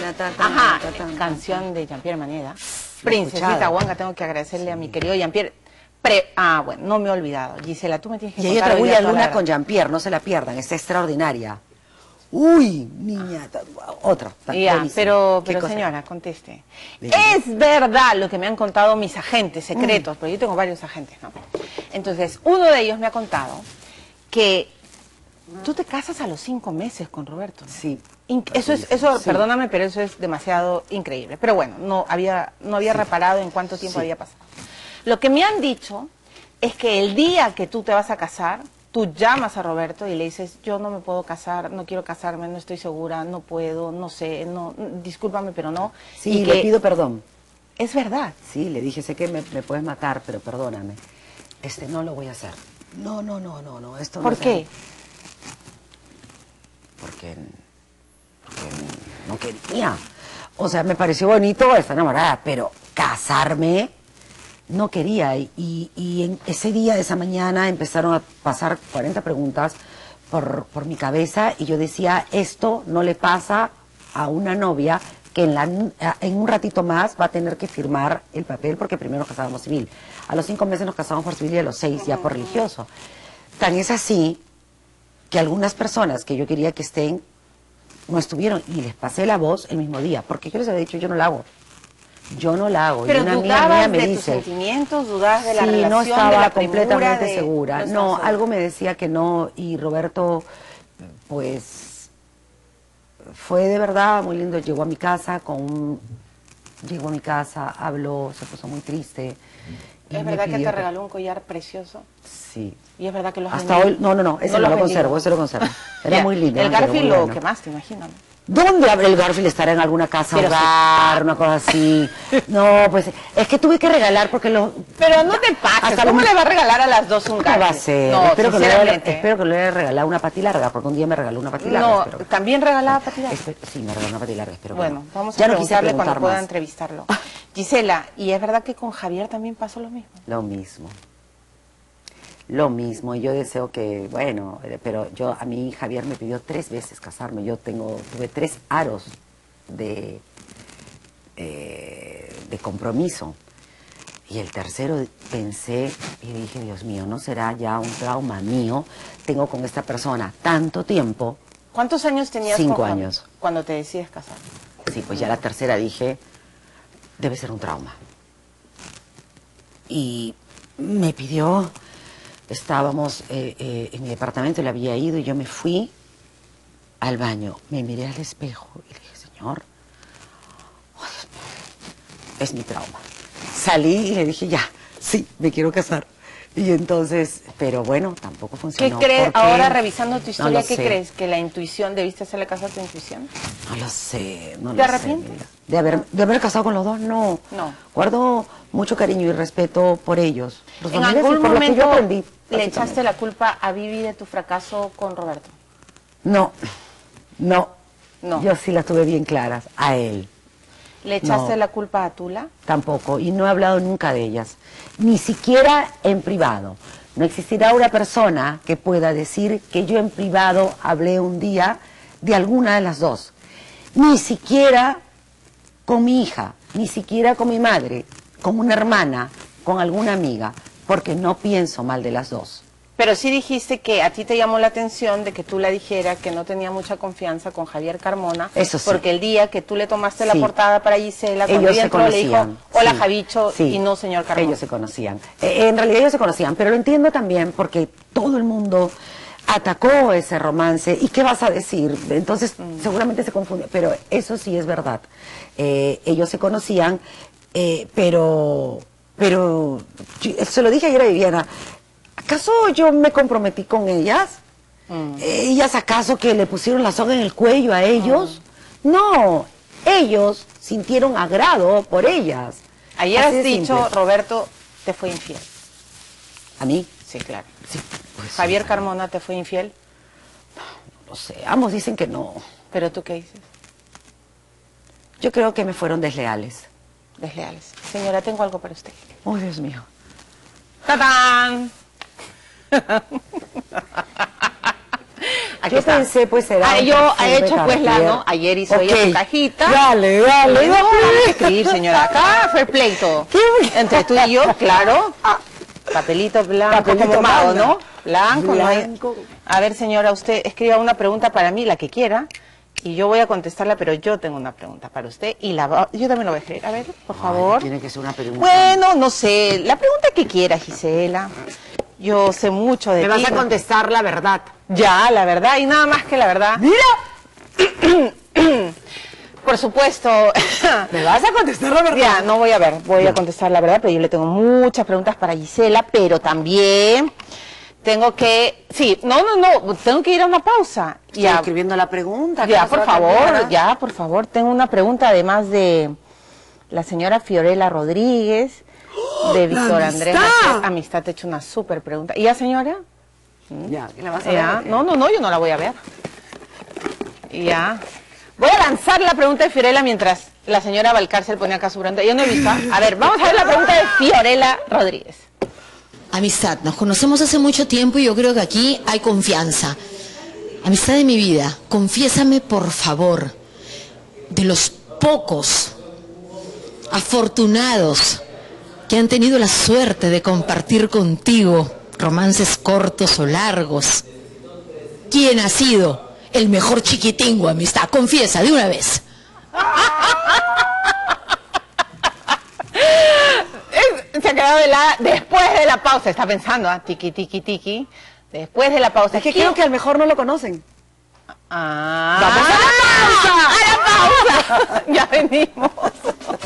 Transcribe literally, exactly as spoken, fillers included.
niña, ta, ta, Ajá, ta, ta, ta, canción de Jean-Pierre Maneda. he Princesita escuchado. Huanca, tengo que agradecerle a mi querido Jean-Pierre. Pre- ah, bueno, no me he olvidado. Gisela, tú me tienes que Y hay contar otra hoy día William toda la Luna verdad. con Jean-Pierre, no se la pierdan, está extraordinaria. Uy, niña, ta- otra. ta- Ya, buenísima. pero, ¿Qué pero cosa? señora, conteste. Dígame. Es verdad lo que me han contado mis agentes Mm. secretos, porque yo tengo varios agentes, ¿no? Entonces, uno de ellos me ha contado que tú te casas a los cinco meses con Roberto, ¿no? Sí. In- eso es, eso, Sí. perdóname, pero eso es demasiado increíble. Pero bueno, no había, no había Sí. reparado en cuánto tiempo Sí. había pasado. Lo que me han dicho es que el día que tú te vas a casar, tú llamas a Roberto y le dices, yo no me puedo casar, no quiero casarme, no estoy segura, no puedo, no sé, no, discúlpame, pero no. Sí, y le que pido perdón. es verdad. Sí, le dije, sé que me, me puedes matar, pero perdóname. Este, no lo voy a hacer. No, no, no, no, no. Esto ¿Por no qué? Porque, porque no quería. O sea, me pareció bonito estar enamorada, pero casarme no quería. Y, y, y en ese día, esa mañana, empezaron a pasar cuarenta preguntas por, por mi cabeza y yo decía, esto no le pasa a una novia que en, la, en un ratito más va a tener que firmar el papel porque primero nos casábamos civil. A los cinco meses nos casábamos por civil y a los seis ya por religioso. Tan es así que algunas personas que yo quería que estén no estuvieron y les pasé la voz el mismo día, porque yo les había dicho, yo no la hago. Yo no la hago. Pero y una amiga dudabas mía me de tus dice, sentimientos, dudabas de la sí, relación, no estaba de la premura, completamente de- segura. no No, estabas segura. algo me decía que no y Roberto, pues, fue de verdad muy lindo. Llegó a mi casa con un, llegó a mi casa, habló, se puso muy triste. y ¿Es me verdad que pidió te regaló un collar precioso? Sí. Y es verdad que los has Hasta vendido. hoy, no, no, no, ese No no, lo lo has vendido. conservo, ese lo conservo. Era Ya, muy lindo. El ¿no? Pero Garfield muy lo bueno. quemaste, imagínate. ¿Dónde abre el Garfield? ¿Estará en alguna casa Pero sí. hogar, una cosa así? No, pues es que tuve que regalar porque los... Pero no te pases, Hasta ¿cómo los- le va a regalar a las dos un ¿Qué Garfield? va a ser? No, espero, que le haya, sinceramente. espero que le haya regalado una patilarga, porque un día me regaló una patilarga. No, espero que- también regalaba patilarga. Espe- Sí, me regaló una patilarga, espero que Bueno, no. vamos a Ya no quise preguntarle cuando preguntar pueda más. entrevistarlo. Gisela, ¿y es verdad que con Javier también pasó lo mismo? Lo mismo. Lo mismo, y yo deseo que, bueno, eh, pero yo, a mí Javier me pidió tres veces casarme, yo tengo, tuve tres aros de, eh, de compromiso, y el tercero pensé y dije, Dios mío, ¿no será ya un trauma mío? Tengo con esta persona tanto tiempo. ¿Cuántos años tenías Cinco con Javier años. cuando te decides casar? Sí, pues ya la tercera dije, debe ser un trauma. Y me pidió, estábamos eh, eh, en mi departamento, le había ido y yo me fui al baño. Me miré al espejo y le dije, Señor, oh, Dios mío, es mi trauma. Salí y le dije, ya, sí, me quiero casar. Y entonces, pero bueno, tampoco ¿Qué funcionó. crees, porque- ahora revisando tu No historia, lo qué sé. crees? ¿Que la intuición, debiste hacerle caso a tu intuición? No lo sé, no ¿Te lo arrepientes? sé. mira. De haber, de haber casado con los dos, no. No. Guardo mucho cariño y respeto por ellos. Los ¿En familiares y algún por lo que yo momento aprendí, le básicamente. echaste la culpa a Vivi de tu fracaso con Roberto? No, no. No. Yo sí las tuve bien claras. A él, ¿Le echaste No. la culpa a Tula? tampoco. Y no he hablado nunca de ellas. Ni siquiera en privado. No existirá una persona que pueda decir que yo en privado hablé un día de alguna de las dos. Ni siquiera con mi hija, ni siquiera con mi madre, con una hermana, con alguna amiga, porque no pienso mal de las dos. Pero sí dijiste que a ti te llamó la atención de que tú la dijera que no tenía mucha confianza con Javier Carmona. Eso sí. Porque el día que tú le tomaste la Sí. portada para Gisela, cuando Ellos ella se entró, le dijo, conocían. hola sí, Javicho, sí. y no señor Carmona. Ellos se conocían. Eh, en realidad ellos se conocían, pero lo entiendo también porque todo el mundo atacó ese romance. ¿Y qué vas a decir? Entonces Mm. seguramente se confundió. Pero eso sí es verdad. Eh, ellos se conocían, eh, pero, pero yo- se lo dije ayer a Viviana. ¿Acaso yo me comprometí con ellas? Mm. ¿Ellas acaso que le pusieron la soga en el cuello a ellos? No, ellos sintieron agrado por ellas. Ayer Así has de dicho, simple. Roberto te fue infiel. ¿A mí? Sí, claro. Sí, pues sí, Javier bueno, Carmona te fue infiel, no sé, ambos dicen que no. pero ¿tú qué dices? Yo creo que me fueron desleales. Desleales. Señora, tengo algo para usted. Oh, Dios mío. ¡Tatán! Aquí Yo está. pensé, pues, será Ah, un yo perfume he hecho, pues, la, Cartier. ¿no? Ayer hizo ella Ok. su cajita. Dale, dale, No, dale. vamos a escribir, señora. Acá, fair play todo. ¿Qué? Entre tú y yo, claro. Papelito blanco, Papelito como mago, manda. ¿no? Blanco, no hay- Blanco. A ver, señora, usted escriba una pregunta para mí, la que quiera, y yo voy a contestarla, pero yo tengo una pregunta para usted, y la va- yo también la voy a escribir. A ver, por Ay, favor. tiene que ser una pregunta. Bueno, no sé, la pregunta que quiera, Gisela. Yo sé mucho de Me ti. vas a contestar la verdad. Ya, la verdad, y nada más que la verdad. ¡Mira! Por supuesto. ¿Me vas a contestar la verdad? Ya, no voy a ver, voy a contestar la verdad, pero yo le tengo muchas preguntas para Gisela, pero también tengo que... Sí, no, no, no, tengo que ir a una pausa. Estoy Ya, escribiendo la pregunta. ¿qué ya, más por va a cambiar, favor, ah? ya, por favor. Tengo una pregunta además de la señora Fiorella Rodríguez, de ¡La Víctor Andrés. amistad! García. Amistad, te he hecho una súper pregunta. ¿Y ya, señora? Ya, ¿qué la vas a Ya, ver? no, no, no, yo no la voy a ver. Ya. Voy a lanzar la pregunta de Fiorella mientras la señora Valcárcel pone acá su pregunta. Yo no he visto. A ver, vamos a ver la pregunta de Fiorella Rodríguez. Amistad, nos conocemos hace mucho tiempo y yo creo que aquí hay confianza. Amistad de mi vida, confiésame por favor, de los pocos afortunados que han tenido la suerte de compartir contigo romances cortos o largos, ¿quién ha sido el mejor chiquitingo, amistad? Confiesa de una vez. Es- Se ha quedado helada después de la pausa. Está pensando, ah, tiki, tiki, tiki. Después de la pausa. Es que ¿Quién? creo que a lo mejor no lo conocen. Ah, ¡Vamos a la pausa! ¡A la pausa! Ya venimos.